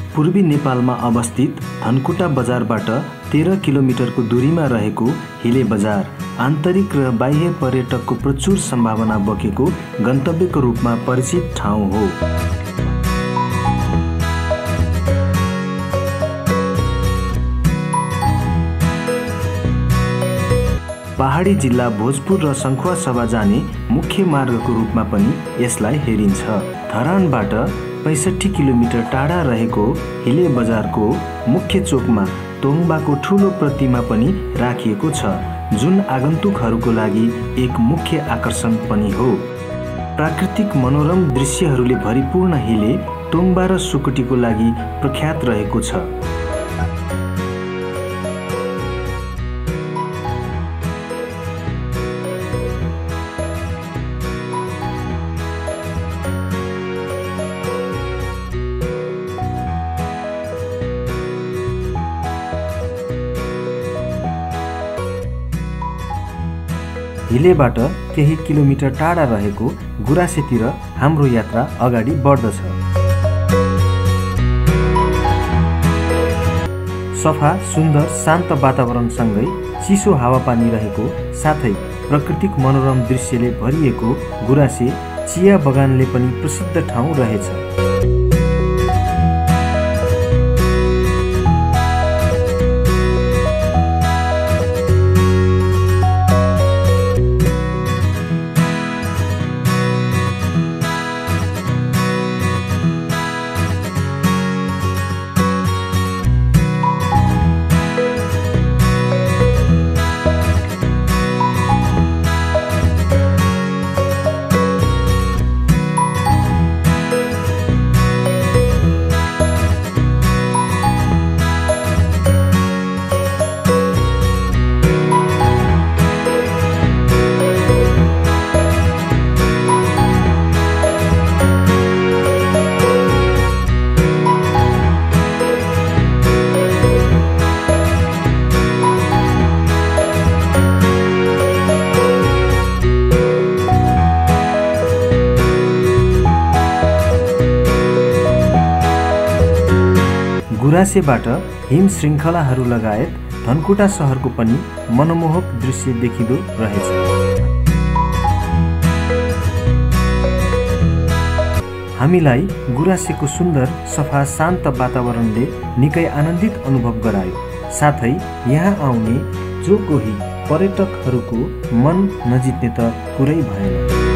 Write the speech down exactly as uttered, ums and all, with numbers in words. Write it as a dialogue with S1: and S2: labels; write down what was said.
S1: पूर्वी नेपालमा अवस्थित धनकुटा बजारबाट तेह्र किलोमिटरको दूरीमा रहेको हिले बजार आन्तरिक र बाह्य पर्यटकको प्रचुर सम्भावना बोकेको गन्तव्यको रूपमा परिचित ठाउँ हो। पहाडी जिल्ला भोजपुर र सङ्खुवासभा जाने मुख्य मार्गको रूपमा पनि यसलाई हेरिन्छ। धरानबाट पैँसठी किलोमिटर टाढा रहेको हिले बजारको मुख्य चोकमा तोङबाको ठुलो प्रतिमा पनि राखिएको छ, जुन आगन्तुकहरूको लागि एक मुख्य आकर्षण पनि हो। प्राकृतिक मनोरम दृश्यहरूले भरिपूर्ण हिले तोङबा र सुकुटीको लागि प्रख्यात रहेको छ। हिलेबाट केही किलोमिटर टाढा रहेको गुराँसेतिर हाम्रो यात्रा अगाडि बढ्दछ। सफा, सुन्दर, शान्त वातावरणसँगै चिसो हावापानी रहेको साथै प्राकृतिक मनोरम दृश्यले भरिएको गुराँसे चिया बगानले पनि प्रसिद्ध ठाउँ रहेछ। गुराँसेबाट हिम श्रृङ्खलाहरू लगायत धनकुटा सहरको पनि मनमोहक दृश्य देखिँदो रहेछ। हामीलाई गुराँसेको सुन्दर, सफा, शान्त वातावरणले निकै आनन्दित अनुभव गरायो। साथै यहाँ आउने जो कोही पर्यटकहरूको मन नजित्ने त कुरै भएन।